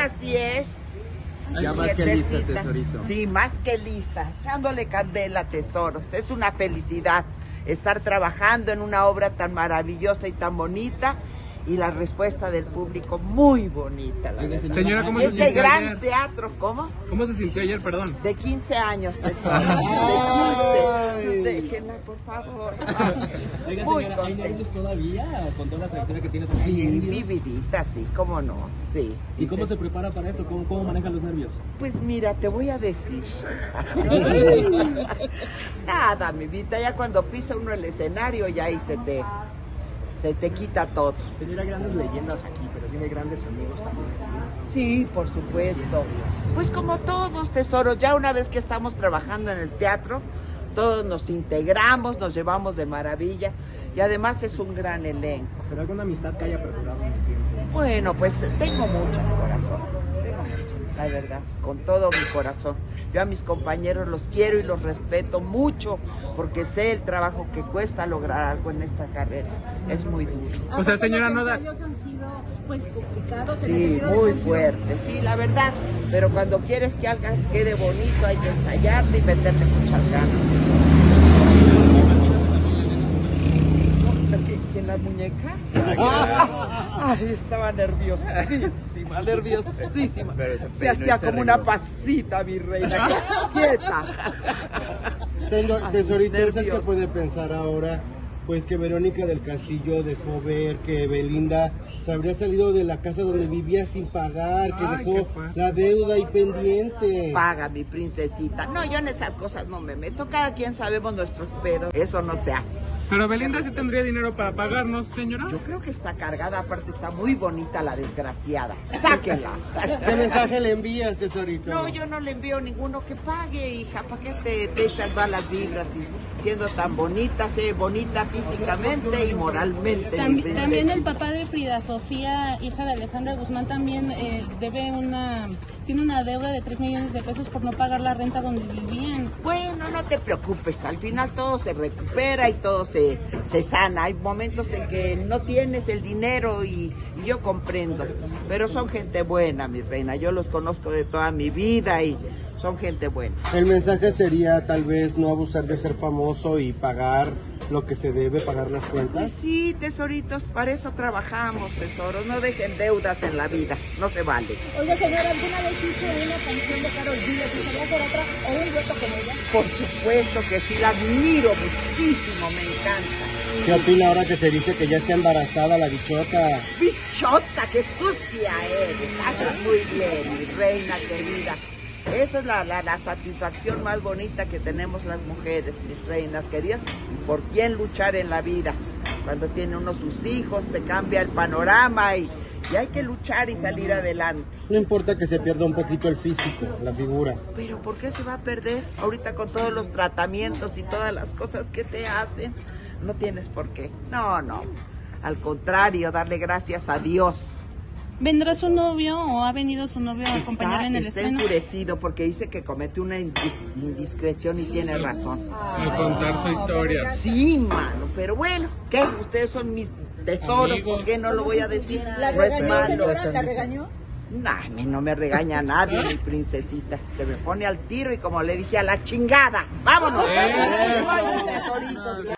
así es. Ya más que lista, tesorito. Sí, más que lista, echándole candela, tesoros. Es una felicidad estar trabajando en una obra tan maravillosa y tan bonita. Y la respuesta del público muy bonita. Señora, ¿cómo se sintió Este gran ayer? teatro, ¿cómo? ¿Cómo se sintió ayer, perdón? De 15 años, tesoro. De 15. Déjenla, por favor. Oiga, Muy señora, ¿hay contenta. nervios todavía con toda la trayectoria que tiene? Sí, ¿Nervios? vividita, sí, cómo no. Sí. ¿Y cómo se prepara para esto? ¿Cómo maneja los nervios? Pues mira, te voy a decir. Nada, mi vida, ya cuando pisa uno el escenario, ya ahí se te quita todo. Señora, grandes leyendas aquí, pero tiene grandes amigos también. Sí, por supuesto. Pues como todos, tesoros, ya una vez que estamos trabajando en el teatro, todos nos integramos, nos llevamos de maravilla y además es un gran elenco. ¿Pero alguna amistad que haya perdurado en el tiempo? Bueno, pues tengo muchas, corazón. Tengo muchas, la verdad, con todo mi corazón. Yo a mis compañeros los quiero y los respeto mucho porque sé el trabajo que cuesta lograr algo en esta carrera. Es muy duro. O sea, señora, no da... Los ensayos han sido pues complicados. En el Sí, sentido de muy tensión. fuerte, sí, la verdad. Pero cuando quieres que algo quede bonito hay que ensayarle y meterle muchas ganas. ¿Quién, la muñeca? Ay, estaba nerviosísima, nerviosísima. Se hacía como una pasita, mi reina. Quieta. Señor tesorito, ¿usted qué nerviosa. puede pensar ahora? Pues que Verónica del Castillo dejó ver que Belinda se habría salido de la casa donde vivía sin pagar, que Ay, dejó ¿qué fue? la deuda ahí pendiente. Paga, mi princesita. No, yo en esas cosas no me meto. Cada quien sabemos nuestros pedos. Eso no se hace. Pero Belinda sí tendría dinero para pagarnos, señora. Yo creo que está cargada, aparte está muy bonita la desgraciada. Sáquenla. ¿Qué mensaje le envías, tesorito? No, yo no le envío ninguno que pague, hija. ¿Para qué te echas malas vibras y siendo tan bonita, sé bonita físicamente y moralmente? mi princesa? También el papá de Frida Sofía, hija de Alejandra Guzmán, también tiene una deuda de 3 millones de pesos por no pagar la renta donde vivían. Bueno, no te preocupes, al final todo se recupera y todo se sana. Hay momentos en que no tienes el dinero y yo comprendo, pero son gente buena, mi reina. Yo los conozco de toda mi vida y son gente buena. El mensaje sería tal vez no abusar de ser famoso y pagar lo que se debe, pagar las Pues cuentas. sí, tesoritos, para eso trabajamos, tesoros. No dejen deudas en la vida, no se vale. Oiga, señora, ¿alguna vez hizo una canción de Karol G? ¿Le gustaría hacer otra o un dueto con ella? Por supuesto que sí, la admiro muchísimo, me encanta. ¿Qué opina ahora que se dice que ya está embarazada la bichota? ¡Bichota, qué sucia eres! Haces muy bien, mi reina querida. Esa es la satisfacción más bonita que tenemos las mujeres, mis reinas queridas, por quién luchar en la vida. Cuando tiene uno sus hijos, te cambia el panorama y hay que luchar y salir adelante. No importa que se pierda un poquito el físico, la figura. Pero ¿por qué se va a perder ahorita con todos los tratamientos y todas las cosas que te hacen? No tienes por qué. No, no. Al contrario, darle gracias a Dios. ¿Vendrá su novio o ha venido su novio a acompañarle en el Está estreno? enfurecido porque dice que cometió una indiscreción y tiene razón. Al contar su historia. Sí, mano, pero bueno, ¿qué? Ustedes son mis tesoros, Amigos. ¿por qué no lo voy a decir? ¿La No es regañó, malo. señora? ¿La regañó? Nah, a mí no me regaña nadie, mi princesita. Se me pone al tiro y como le dije, a la chingada. ¡Vámonos! Ay, tesoritos.